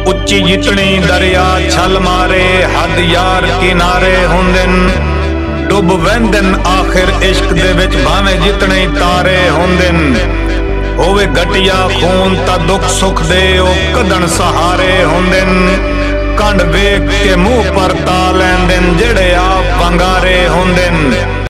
उच्ची जितनी दरिया छल मारे हद यार किनारे हुंदन। डुब वैंदन आखिर इश्क दे विच भावें जितने तारे हुंदन। होवे घटिया खून ता दुख सुख दे ओ कदन सहारे हुंदन। कंड वेख के मुंह पर ता लैंदन जेड़े आप वंगारे हुंदन।